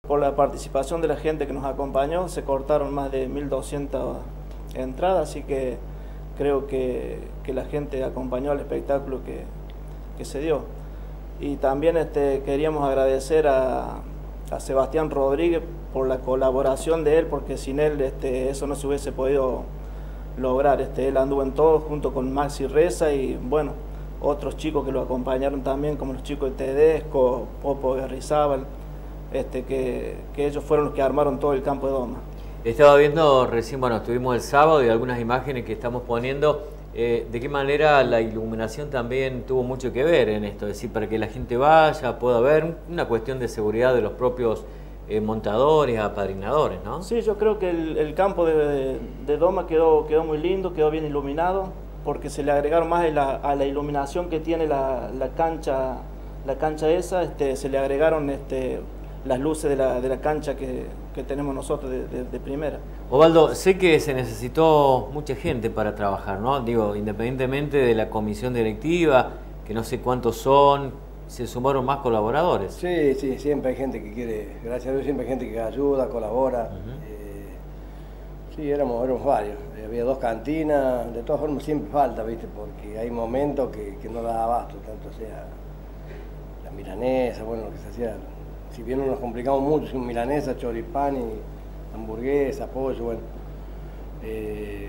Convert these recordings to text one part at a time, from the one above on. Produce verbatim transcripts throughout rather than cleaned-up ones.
Por la participación de la gente que nos acompañó, se cortaron más de mil doscientas entradas, así que creo que, que la gente acompañó al espectáculo que, que se dio. Y también este, queríamos agradecer a, a Sebastián Rodríguez por la colaboración de él, porque sin él este, eso no se hubiese podido lograr. Este, él anduvo en todo junto con Maxi Reza y bueno, otros chicos que lo acompañaron también, como los chicos de Tedesco, Popo Garrizábal, este, que, que ellos fueron los que armaron todo el campo de doma. Estaba viendo recién, bueno, estuvimos el sábado y algunas imágenes que estamos poniendo. Eh, ¿De qué manera la iluminación también tuvo mucho que ver en esto? Es decir, para que la gente vaya, pueda ver, una cuestión de seguridad de los propios eh, montadores, apadrinadores, ¿no? Sí, yo creo que el, el campo de, de, de doma quedó, quedó muy lindo, quedó bien iluminado, porque se le agregaron más a la, a la iluminación que tiene la, la cancha, la cancha esa, este, se le agregaron este, las luces de la, de la cancha que, que tenemos nosotros de, de, de primera. Osvaldo, sé que se necesitó mucha gente para trabajar, ¿no? Digo, independientemente de la comisión directiva, que no sé cuántos son, se sumaron más colaboradores. Sí, sí, siempre hay gente que quiere, gracias a Dios siempre hay gente que ayuda, colabora. Uh-huh. eh, sí, éramos, éramos varios, había dos cantinas, de todas formas siempre falta, ¿viste? Porque hay momentos que, que no da abasto, tanto sea la milanesa, bueno, lo que se hacía. Si bien no nos complicamos mucho, sin milanesa, choripán y hamburguesa, pollo, bueno. Eh,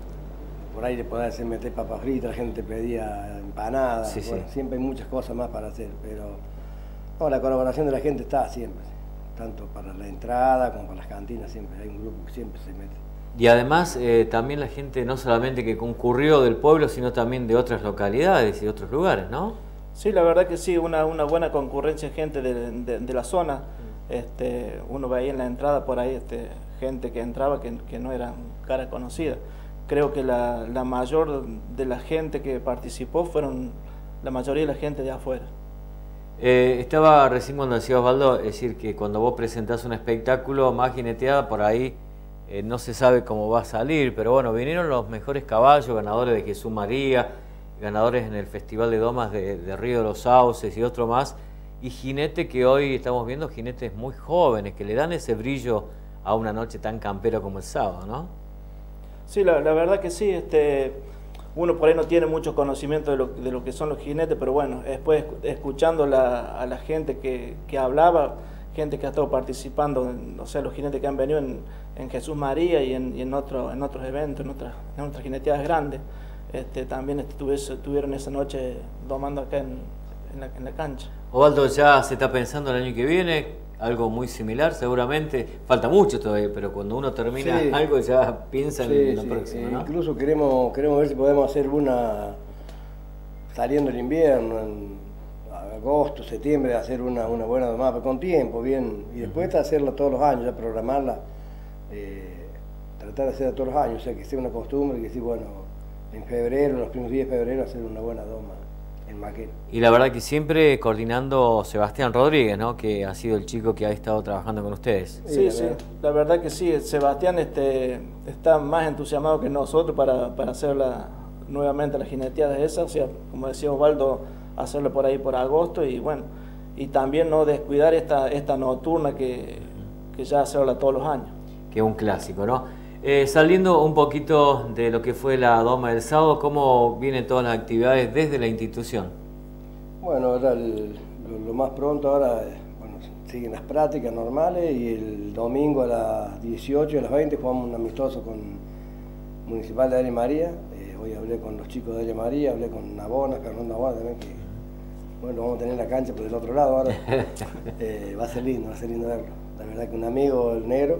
por ahí le podés hacer meter papas fritas, la gente pedía empanadas, sí, bueno, sí. Siempre hay muchas cosas más para hacer, pero no, la colaboración de la gente está siempre, tanto para la entrada como para las cantinas, siempre hay un grupo que siempre se mete. Y además eh, también la gente no solamente que concurrió del pueblo, sino también de otras localidades y de otros lugares, ¿no? Sí, la verdad que sí, una, una buena concurrencia de gente de, de, de la zona. Este, uno veía en la entrada por ahí este, gente que entraba que, que no era cara conocida. Creo que la, la mayor de la gente que participó fueron la mayoría de la gente de afuera. Eh, estaba recién cuando decía Osvaldo, es decir, que cuando vos presentás un espectáculo más jineteada, por ahí eh, no se sabe cómo va a salir, pero bueno, vinieron los mejores caballos, ganadores de Jesús María, ganadores en el Festival de Domas de, de Río de los Sauces y otro más, y jinete que hoy estamos viendo, jinetes muy jóvenes, que le dan ese brillo a una noche tan campera como el sábado, ¿no? Sí, la, la verdad que sí, este, uno por ahí no tiene mucho conocimiento de lo, de lo que son los jinetes, pero bueno, después escuchando la, a la gente que, que hablaba, gente que ha estado participando, en, o sea, los jinetes que han venido en, en Jesús María y en, y en, otro, en otros eventos, en otras, en otras jineteadas grandes, este, también estuvieron esa noche domando acá en, en, la, en la cancha. Osvaldo, ya se está pensando el año que viene, algo muy similar seguramente, falta mucho todavía, pero cuando uno termina sí. algo ya piensa sí, en lo sí. próximo, eh, ¿no? Incluso queremos, queremos ver si podemos hacer una, saliendo el invierno, en agosto, septiembre, hacer una, una buena domada, con tiempo, bien, y después uh-huh. hacerla todos los años, ya programarla, eh, tratar de hacerla todos los años, o sea, que sea una costumbre, y que sí, bueno, en febrero, los primeros días de febrero, hacer una buena doma en Maquena. Y la verdad que siempre coordinando Sebastián Rodríguez, ¿no? Que ha sido el chico que ha estado trabajando con ustedes. Sí, sí, sí, la verdad que sí, Sebastián este, está más entusiasmado que nosotros para, para hacer la, nuevamente la jineteada esa, o sea, como decía Osvaldo, hacerlo por ahí por agosto y bueno, y también no descuidar esta, esta nocturna que, que ya hacerla todos los años. Que es un clásico, ¿no? Eh, saliendo un poquito de lo que fue la doma del sábado, ¿cómo vienen todas las actividades desde la institución? Bueno, ahora el, lo, lo más pronto ahora, bueno, siguen las prácticas normales y el domingo a las dieciocho y a las veinte jugamos un amistoso con Municipal de Aire María. Eh, hoy hablé con los chicos de Aire María, hablé con Nabona, Fernando Nabona también, que bueno, vamos a tener la cancha por el otro lado ahora. eh, va a ser lindo, va a ser lindo verlo. La verdad que un amigo, el negro,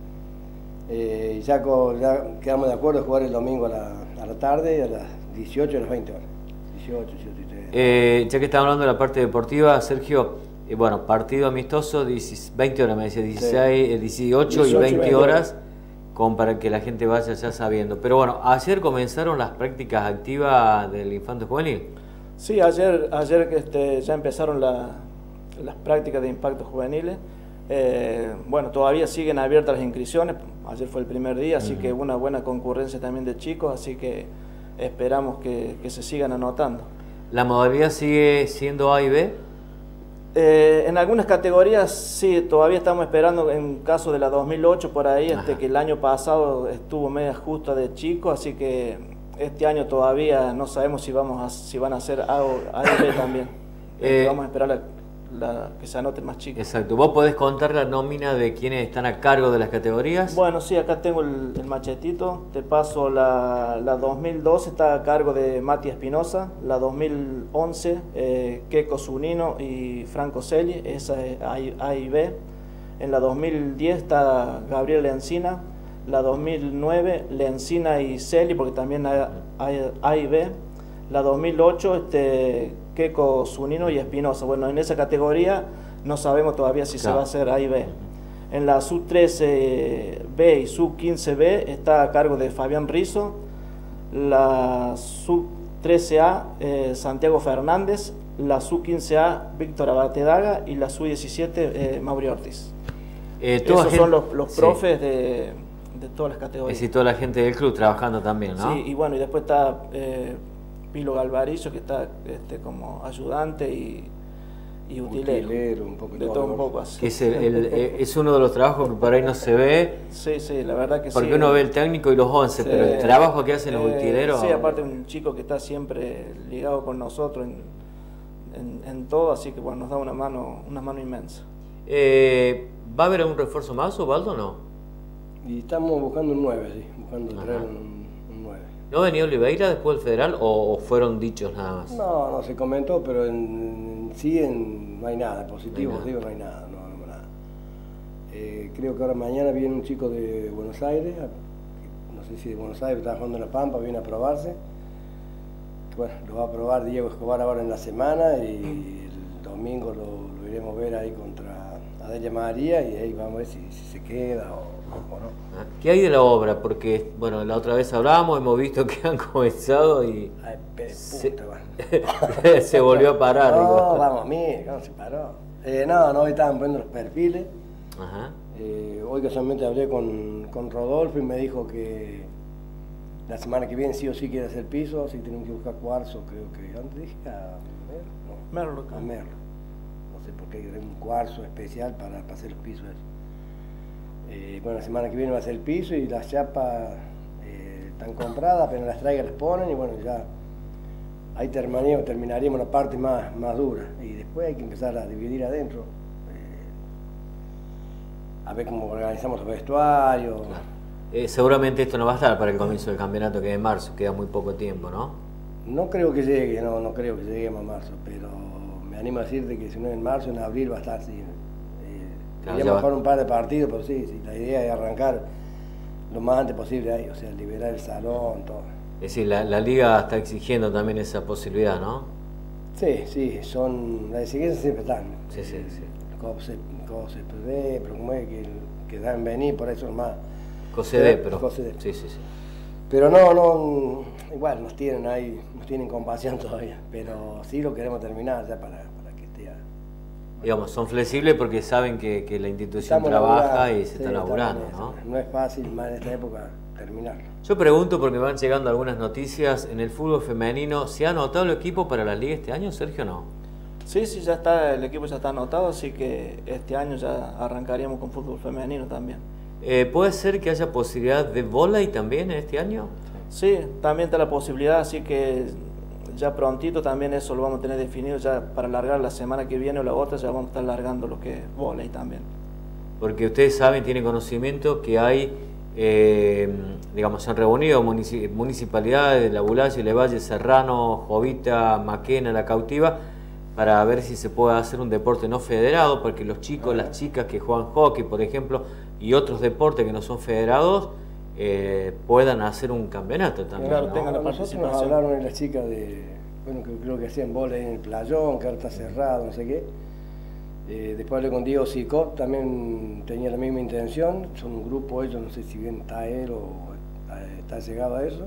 Eh, ya, con, ya quedamos de acuerdo de jugar el domingo a la, a la tarde, a las dieciocho y a las veinte horas. dieciocho, dieciocho y tres. Eh, ya que estamos hablando de la parte deportiva, Sergio, eh, bueno, partido amistoso, veinte horas, me decía, dieciséis, sí. dieciocho, dieciocho y veinte horas, con, para que la gente vaya ya sabiendo. Pero bueno, ayer comenzaron las prácticas activas del Infante Juvenil. Sí, ayer, ayer este, ya empezaron la, las prácticas de impactos juveniles. Eh, bueno, todavía siguen abiertas las inscripciones, ayer fue el primer día, así uh-huh. que una buena concurrencia también de chicos, así que esperamos que, que se sigan anotando. ¿La modalidad sigue siendo A y B? Eh, en algunas categorías sí, todavía estamos esperando, en caso de la dos mil ocho por ahí, este, que el año pasado estuvo media justa de chico, así que este año todavía no sabemos si vamos a, si van a hacer A o A y B también. Eh, vamos a esperar la, la, que se anoten más chicos. Exacto. ¿Vos podés contar la nómina de quienes están a cargo de las categorías? Bueno, sí, acá tengo el, el machetito. Te paso la, la dos mil doce, está a cargo de Mati Espinosa. La dos mil once, eh, Keco Zunino y Franco Celi, esa es A y B. En la dos mil diez está Gabriel Lencina. La dos mil nueve, Lencina y Celi, porque también hay, hay A y B. La dos mil ocho, este, Keco Zunino y Espinosa. Bueno, en esa categoría no sabemos todavía si claro. se va a hacer A y B. En la sub trece B y sub quince B está a cargo de Fabián Rizzo. La sub trece A, eh, Santiago Fernández. La sub quince A, Víctor Abatedaga. Y la sub diecisiete, eh, Mauri Ortiz. Eh, Esos gente... son los, los profes sí. de, de todas las categorías. Es decir, toda la gente del club trabajando también, ¿no? Sí, y bueno, y después está eh, Pilo Galvarillo, que está este, como ayudante y, y utilero. utilero un poco de todo un poco así. Que es, el, el, es uno de los trabajos que por ahí no se ve. Sí, sí, la verdad que porque sí. Porque uno ve el técnico y los once, sí, pero el trabajo que hacen los eh, utileros... Sí, aparte un chico que está siempre ligado con nosotros en, en, en todo, así que bueno, nos da una mano, una mano inmensa. Eh, ¿Va a haber algún refuerzo más, Osvaldo, o no? Y estamos buscando un nueve, sí, buscando traer un, un nueve. ¿No venía Oliveira después del Federal o, o fueron dichos nada más? No, no se comentó, pero en, en sí en, no hay nada, positivo, no hay nada. digo, no hay nada, no, no, nada. Eh, creo que ahora mañana viene un chico de Buenos Aires, no sé si de Buenos Aires, está jugando en La Pampa, viene a probarse. Bueno, lo va a probar Diego Escobar ahora en la semana y el domingo lo, lo iremos a ver ahí contra Adelia María y ahí vamos a ver si, si se queda o... ¿no? ¿Qué hay de la obra? Porque, bueno, la otra vez hablábamos, hemos visto que han comenzado y... Ay, puta, se... se volvió a parar. No, digo. vamos a mí, ¿cómo se paró? Eh, no, no, hoy estaban poniendo los perfiles. Ajá. Eh, hoy casualmente hablé con, con Rodolfo y me dijo que la semana que viene sí o sí quiere hacer piso, así que tenemos que buscar cuarzo, creo que... ¿Dónde dije? A Merlo. Merlo. A Merlo. No sé por qué hay un cuarzo especial para, para hacer los pisos. Eh, bueno, la semana que viene va a ser el piso y las chapas eh, están compradas, apenas las traigan las ponen y bueno, ya ahí terminaríamos, terminaríamos la parte más, más dura y después hay que empezar a dividir adentro, eh, a ver cómo organizamos los vestuarios. Claro. Eh, seguramente esto no va a estar para el comienzo del campeonato, que es en marzo, queda muy poco tiempo, ¿no? No creo que llegue, no, no creo que lleguemos a marzo, pero me animo a decirte que si no es en marzo, en abril va a estar así. Claro, Queríamos jugar un par de partidos, pero sí, sí, la idea es arrancar lo más antes posible ahí, o sea, liberar el salón, todo. Es decir, la, la liga está exigiendo también esa posibilidad, ¿no? Sí, sí, son, las exigencias siempre están. Sí, sí, sí. Cosas, pero como es que, que dan venir, por eso es más... Cosede, pero... Cosede. Sí, sí, sí. Pero no, no, igual nos tienen ahí, nos tienen compasión todavía, pero sí lo queremos terminar ya para... Digamos, son flexibles porque saben que, que la institución Estamos trabaja laburando, y se sí, está laburando, ¿no? No es fácil más en esta época terminarlo. Yo pregunto porque me van llegando algunas noticias en el fútbol femenino. ¿Se ha anotado el equipo para la liga este año, Sergio, o no? Sí, sí, ya está, el equipo ya está anotado, así que este año ya arrancaríamos con fútbol femenino también. Eh, ¿Puede ser que haya posibilidad de vóley también este año? Sí, también está la posibilidad, así que... ya prontito también eso lo vamos a tener definido ya para largar la semana que viene o la otra, ya vamos a estar largando lo que es vóley también. Porque ustedes saben, tienen conocimiento que hay, eh, digamos, se han reunido municipalidades de La Bulacia, Levalle, Serrano, Jovita, Maquena, La Cautiva, para ver si se puede hacer un deporte no federado, porque los chicos, las chicas que juegan hockey, por ejemplo, y otros deportes que no son federados, Eh, puedan hacer un campeonato también. Claro, ¿no? tengan la participación. Nosotros nos hablaron de las chicas de, bueno, que creo que hacían vóley en el playón, que ahora está cerrado, no sé qué. Eh, después hablé con Diego Sicot, también tenía la misma intención, son un grupo ellos, no sé si bien está él o está llegado a eso.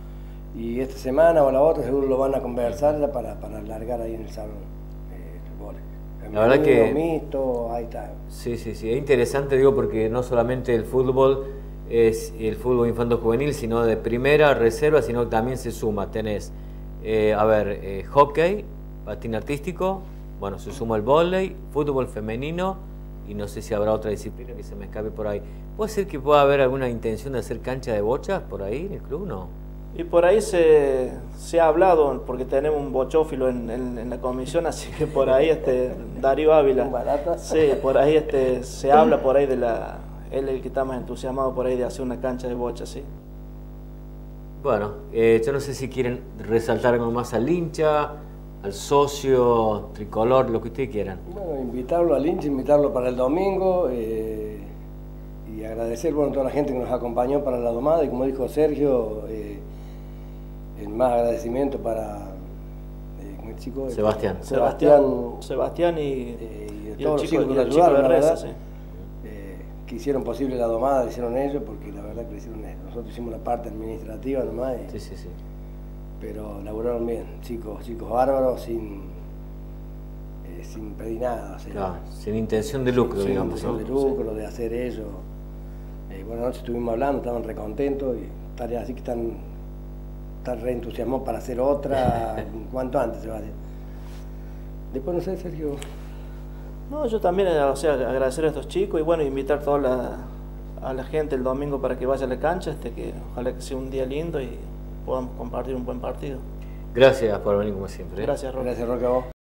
Y esta semana o la otra seguro lo van a conversar ya para, para largar ahí en el salón eh, el vóley. La verdad que... mixto, ahí está. Sí, sí, sí, es interesante, digo, porque no solamente el fútbol es el fútbol infanto juvenil, sino de primera reserva, sino que también se suma, tenés, eh, a ver, eh, hockey, patín artístico, Bueno, se suma el vóley, fútbol femenino y no sé si habrá otra disciplina que se me escape por ahí. ¿Puede ser que pueda haber alguna intención de hacer cancha de bochas por ahí en el club, no? Y por ahí se, se ha hablado, porque tenemos un bochófilo en, en, en la comisión, así que por ahí este Darío Ávila, sí, por ahí este se habla por ahí de la, él es el que está más entusiasmado por ahí de hacer una cancha de bocha, sí. Bueno, eh, yo no sé si quieren resaltar algo más al hincha, al socio, tricolor, lo que ustedes quieran. Bueno, invitarlo al hincha, invitarlo para el domingo eh, y agradecer bueno, a toda la gente que nos acompañó para la domada y como dijo Sergio, eh, el más agradecimiento para eh, ¿cómo es el chico? Sebastián. Sebastián, Sebastián y, eh, y, y todos el chico, los chicos que y nos el chico ayudaron, de la Reza, verdad, sí. eh, que hicieron posible la domada, la hicieron ellos, porque la verdad que lo hicieron ellos. Nosotros hicimos la parte administrativa nomás, y, Sí, sí, sí. pero laburaron bien, chicos, chicos bárbaros, sin, eh, sin pedir nada. O sea, Claro, sin intención de lucro, sin digamos, intención ¿no? de lucro, de hacer ello. Eh, bueno, anoche estuvimos hablando, estaban recontentos y tareas así que están, están re entusiasmados para hacer otra, cuanto antes se va a hacer. Después no sé, Sergio. No, yo también, o sea, agradecer a estos chicos y bueno, invitar toda la, a la gente el domingo para que vaya a la cancha, este, que ojalá que sea un día lindo y podamos compartir un buen partido. Gracias por venir como siempre. ¿eh? Gracias, Roque. Gracias, Roque, a vos.